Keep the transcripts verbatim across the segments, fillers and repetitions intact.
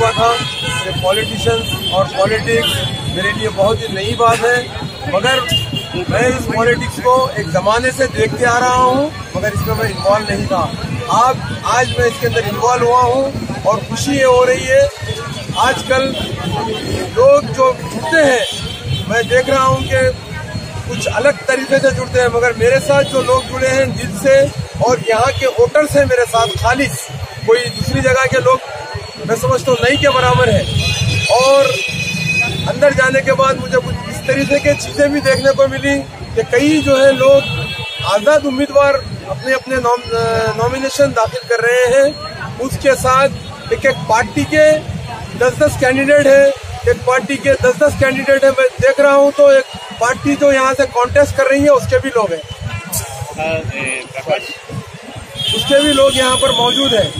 रहा था कि पॉलिटिशियंस और पॉलिटिक्स मेरे लिए बहुत ही नई बात है, मगर मैं इस पॉलिटिक्स को एक ज़माने से देखते आ रहा हूँ, मगर इसमें मैं इन्वॉल्व नहीं था। आप आज मैं इसके अंदर इन्वॉल्व हुआ हूँ और खुशी ये हो रही है। आजकल लोग जो जुड़ते हैं, मैं देख रहा हूँ कि कुछ अलग तरीके से जुड़ते हैं, मगर मेरे साथ जो लोग जुड़े हैं दिल से, और यहाँ के वोटर्स हैं मेरे साथ खालिस, कोई दूसरी जगह के लोग मैं समझता हूँ नहीं के बराबर है। और अंदर जाने के बाद मुझे कुछ इस तरीके की चीज़ें भी देखने को मिली कि कई जो है लोग आज़ाद उम्मीदवार अपने अपने नॉमिनेशन दाखिल कर रहे हैं। उसके साथ एक एक पार्टी के दस दस कैंडिडेट है, एक पार्टी के दस दस कैंडिडेट है। मैं देख रहा हूँ तो एक पार्टी जो यहाँ से कॉन्टेस्ट कर रही है उसके भी लोग हैं, उसके भी लोग यहाँ पर मौजूद हैं।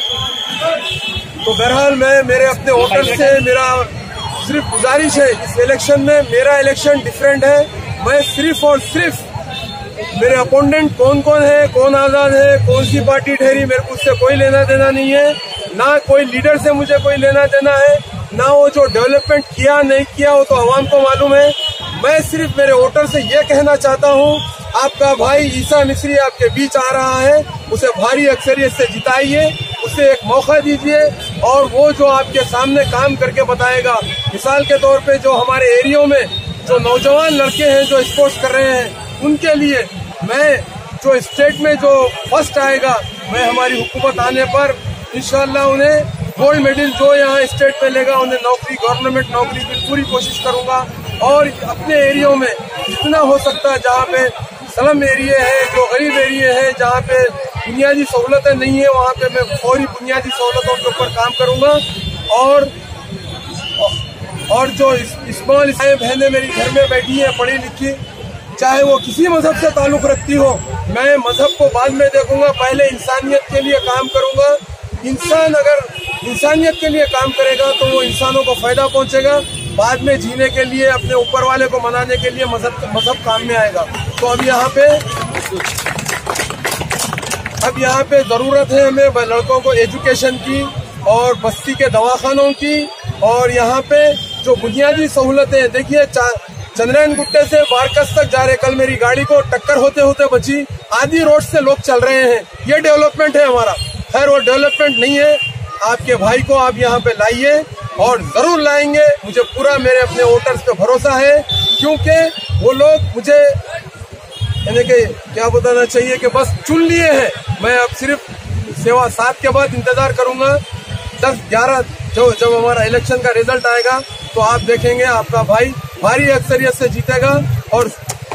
तो बहरहाल मैं मेरे अपने वोटर से मेरा सिर्फ गुजारिश है, इस इलेक्शन में मेरा इलेक्शन डिफरेंट है। मैं सिर्फ और सिर्फ मेरे अपोनेंट कौन कौन है, कौन आज़ाद है, कौन सी पार्टी ठहरी, मेरे को उससे कोई लेना देना नहीं है। ना कोई लीडर से मुझे कोई लेना देना है, ना वो जो डेवलपमेंट किया नहीं किया वो तो आवाम को मालूम है। मैं सिर्फ मेरे वोटर से ये कहना चाहता हूँ, आपका भाई ईसा मिस्री आपके बीच आ रहा है, उसे भारी अक्सरियत से जिताइए, उसे एक मौका दीजिए और वो जो आपके सामने काम करके बताएगा। मिसाल के तौर पे जो हमारे एरियो में जो नौजवान लड़के हैं जो स्पोर्ट्स कर रहे हैं, उनके लिए मैं जो स्टेट में जो फर्स्ट आएगा, मैं हमारी हुकूमत आने पर इंशाल्लाह उन्हें गोल्ड मेडल जो यहाँ स्टेट में लेगा, उन्हें नौकरी, गवर्नमेंट नौकरी की पूरी कोशिश करूँगा। और अपने एरियो में जितना हो सकता है, जहाँ पे स्लम एरिया है, जो गरीब एरिया है, जहाँ पे बुनियादी सहूलतें नहीं है, वहाँ पे मैं फौरी बुनियादी सहूलतों के ऊपर काम करूँगा। और और जो स्मॉल बहनें मेरी घर में बैठी हैं पढ़ी लिखी, चाहे वो किसी मजहब से ताल्लुक़ रखती हो, मैं मजहब को बाद में देखूंगा, पहले इंसानियत के लिए काम करूँगा। इंसान अगर इंसानियत के लिए काम करेगा तो वो इंसानों को फायदा पहुंचेगा, बाद में जीने के लिए, अपने ऊपर वाले को मनाने के लिए मजहब मजहब काम में आएगा। तो अब यहाँ पे अब यहाँ पे ज़रूरत है हमें लड़कों को एजुकेशन की और बस्ती के दवाखानों की, और यहाँ पे जो बुनियादी सहूलतें, देखिए चंद्रयान गुट्टे से बारकस तक जा रहे, कल मेरी गाड़ी को टक्कर होते होते बची, आधी रोड से लोग चल रहे हैं। ये डेवलपमेंट है हमारा। खैर वो डेवलपमेंट नहीं है, आपके भाई को आप यहाँ पे लाइए और जरूर लाएंगे, मुझे पूरा मेरे अपने वोटर्स पे भरोसा है, क्योंकि वो लोग मुझे यानी कि क्या बताना चाहिए कि बस चुन लिए हैं। मैं अब सिर्फ सेवा सात के बाद इंतजार करूंगा, दस ग्यारह जो जब हमारा इलेक्शन का रिजल्ट आएगा तो आप देखेंगे आपका भाई भारी अक्सरियत से जीतेगा। और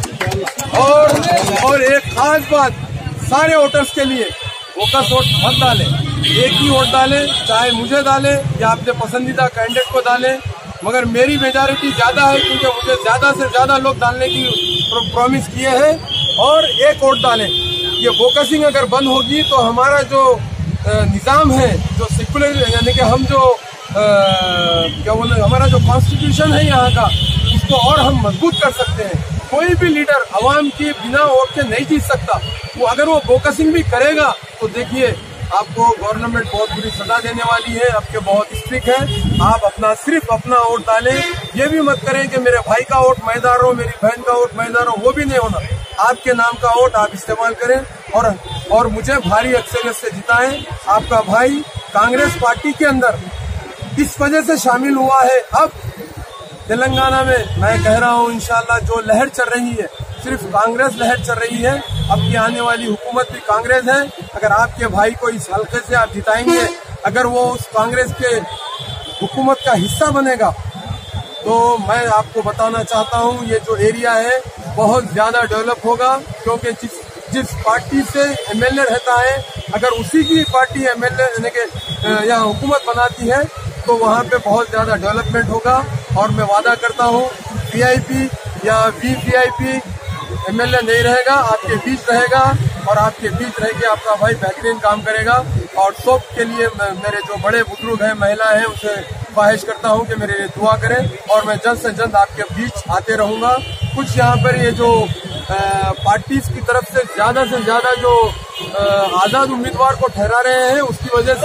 और और एक खास बात सारे वोटर्स के लिए, फोकस वोट मत डालें, एक ही वोट डालें, चाहे मुझे डालें या अपने पसंदीदा कैंडिडेट को डालें, मगर मेरी मेजॉरिटी ज्यादा है क्योंकि मुझे ज्यादा से ज्यादा लोग डालने की प्रॉमिस किए हैं। और एक वोट डालें। ये फोकसिंग अगर बंद होगी तो हमारा जो निज़ाम है, जो सेकुलर यानी कि हम जो आ, क्या बोले, हमारा जो कॉन्स्टिट्यूशन है यहाँ का, उसको और हम मजबूत कर सकते हैं। कोई भी लीडर अवाम की बिना वोट के नहीं जीत सकता। वो अगर वो फोकसिंग भी करेगा तो देखिए आपको गवर्नमेंट बहुत बुरी सजा देने वाली है, आपके बहुत स्ट्रिक्ट है। आप अपना सिर्फ अपना वोट डालें, ये भी मत करें कि मेरे भाई का वोट मैं डाल रहा हूँ, मेरी बहन का वोट मैं डाल रहा हूँ, वो भी नहीं होना। आपके नाम का वोट आप इस्तेमाल करें और और मुझे भारी अक्सरियत से जिताएं। आपका भाई कांग्रेस पार्टी के अंदर इस वजह से शामिल हुआ है। अब तेलंगाना में मैं कह रहा हूँ इंशाल्लाह जो लहर चल रही है, सिर्फ कांग्रेस लहर चल रही है। अब की आने वाली हुकूमत भी कांग्रेस है। अगर आपके भाई को इस हल्के से आप जिताएंगे, अगर वो उस कांग्रेस के हुकूमत का हिस्सा बनेगा, तो मैं आपको बताना चाहता हूँ ये जो एरिया है बहुत ज्यादा डेवलप होगा। क्योंकि जिस जिस पार्टी से एमएलए रहता है, अगर उसी की पार्टी एमएलए यानी कि यहाँ हुकूमत बनाती है, तो वहाँ पे बहुत ज्यादा डेवलपमेंट होगा। और मैं वादा करता हूँ वीआईपी या वीवीआईपी एमएलए नहीं रहेगा, आपके बीच रहेगा और आपके बीच रह के आपका भाई बेहतरीन काम करेगा। और सबके लिए मेरे जो बड़े बुजुर्ग हैं, महिला हैं, उनसे ख्वाहिश करता हूं कि मेरे लिए दुआ करें और मैं जल्द से जल्द आपके बीच आते रहूंगा। कुछ यहाँ पर ये जो पार्टीज की तरफ से ज्यादा से ज्यादा जो आजाद उम्मीदवार को ठहरा रहे हैं, उसकी वजह से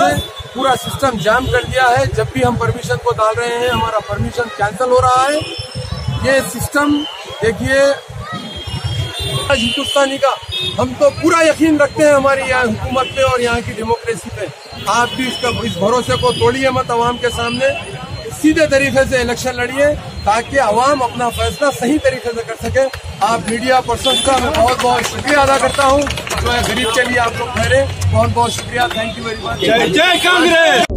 पूरा सिस्टम जाम कर दिया है। जब भी हम परमिशन को डाल रहे हैं हमारा परमिशन कैंसिल हो रहा है। ये सिस्टम देखिए हिंदुस्तानी का, हम तो पूरा यकीन रखते हैं हमारी यहाँ हुकूमत पे और यहाँ की डेमोक्रेसी पे। आप भी इसका इस भरोसे को तोड़िए मत अवाम के सामने, सीधे तरीके से इलेक्शन लड़िए ताकि अवाम अपना फैसला सही तरीके से कर सके। आप मीडिया पर्सन का मैं बहुत बहुत शुक्रिया अदा करता हूँ जो है गरीब के लिए आप लोग ठहरे। बहुत बहुत शुक्रिया, थैंक यू वेरी मच। जय जय कांग्रेस।